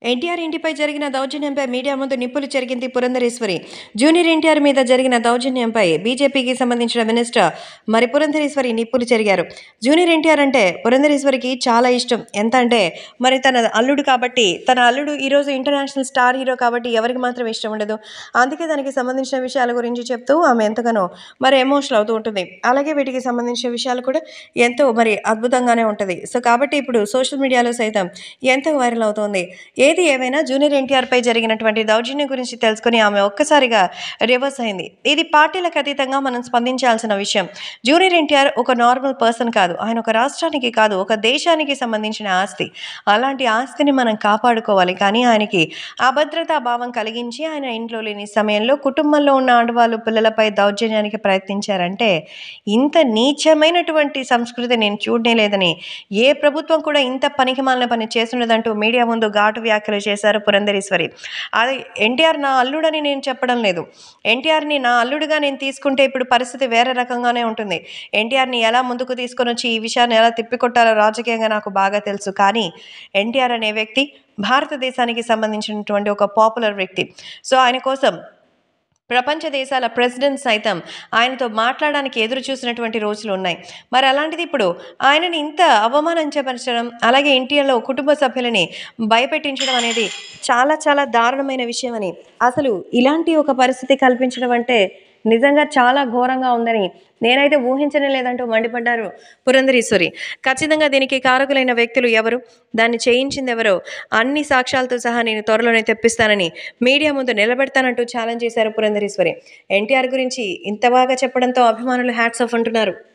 ఎన్టీఆర్ ఇంటిపై జరిగిన దౌర్జన్యంపై మీడియా ముందు నిప్పులు చెరిగింది పురంధరేశ్వరి. జూనియర్ ఎన్టీఆర్ మీద జరిగిన దౌర్జన్యంపై బీజేపీకి సంబంధించిన మినిస్టర్ పురంధరేశ్వరి నిప్పులు చెరిగారు. జూనియర్ ఎన్టీఆర్ అంటే పురంధరేశ్వరికి చాలా ఇష్టం. ఎంత అంటే తన అల్లుడు కాబట్టి, తన అల్లుడు ఈరోజు ఇంటర్నేషనల్ స్టార్ హీరో కాబట్టి ఎవరికి మాత్రం ఇష్టం ఉండదు. అందుకే దానికి సంబంధించిన విషయాల గురించి చెప్తూ ఆమె ఎంతగానో ఎమోషనల్ అవుతూ ఉంటుంది. అలాగే వీటికి సంబంధించిన విషయాలు కూడా ఎంతో అద్భుతంగానే ఉంటుంది. సో కాబట్టి ఇప్పుడు సోషల్ మీడియాలో సైతం ఎంతో వైరల్ అవుతోంది. ఏది ఏమైనా జూనియర్ ఎన్టీఆర్పై జరిగినటువంటి దౌర్జన్యం గురించి తెలుసుకుని ఆమె ఒక్కసారిగా రివర్స్ అయింది. ఇది పార్టీలకు అతీతంగా మనం స్పందించాల్సిన విషయం. జూనియర్ ఎన్టీఆర్ ఒక నార్మల్ పర్సన్ కాదు. ఆయన ఒక రాష్ట్రానికి కాదు, ఒక దేశానికి సంబంధించిన ఆస్తి. అలాంటి ఆస్తిని మనం కాపాడుకోవాలి. కానీ ఆయనకి అభద్రతా భావం కలిగించి ఆయన ఇంట్లో లేని సమయంలో కుటుంబంలో ఉన్న ఆడవాళ్ళు పిల్లలపై దౌర్జన్యానికి ప్రయత్నించారంటే ఇంత నీచమైనటువంటి సంస్కృతి నేను చూడనే లేదని, ఏ ప్రభుత్వం కూడా ఇంత పనికిమాలిన పని చేస్తున్నదంటూ మీడియా ముందు ఘాటు వ్యాఖ్యలు చేశారు పురంధరేశ్వరి. అది ఎన్టీఆర్ నా అల్లుడని నేను చెప్పడం లేదు. ఎన్టీఆర్ని నా అల్లుడుగా నేను తీసుకుంటే ఇప్పుడు పరిస్థితి వేరే రకంగానే ఉంటుంది. ఎన్టీఆర్ని ఎలా ముందుకు తీసుకొని వచ్చి ఈ విషయాన్ని ఎలా తిప్పికొట్టాలో రాజకీయంగా నాకు బాగా తెలుసు. కానీ ఎన్టీఆర్ అనే వ్యక్తి భారతదేశానికి సంబంధించినటువంటి ఒక పాపులర్ వ్యక్తి. సో ఆయన కోసం ప్రపంచ దేశాల ప్రెసిడెంట్ సైతం ఆయనతో మాట్లాడడానికి ఎదురు చూసినటువంటి రోజులు ఉన్నాయి. మరి అలాంటిది ఇప్పుడు ఆయనని ఇంత అవమానించపరచడం, అలాగే ఎన్టీఆర్లో కుటుంబ సభ్యులని భయపెట్టించడం అనేది చాలా చాలా దారుణమైన విషయం అని, అసలు ఇలాంటి ఒక పరిస్థితి కల్పించడం అంటే నిజంగా చాలా ఘోరంగా ఉందని నేనైతే ఊహించనే లేదంటూ మండిపడ్డారు పురంధరేశ్వరి. ఖచ్చితంగా దీనికి కారకులైన వ్యక్తులు ఎవరు, దాన్ని చేయించింది ఎవరో అన్ని సాక్ష్యాలతో సహా నేను త్వరలోనే తెప్పిస్తానని మీడియా ముందు నిలబెడతానంటూ ఛాలెంజ్ చేశారు పురంధరేశ్వరి. ఎన్టీఆర్ గురించి ఇంత బాగా చెప్పడంతో అభిమానులు హ్యాట్స్ ఆఫ్ అంటున్నారు.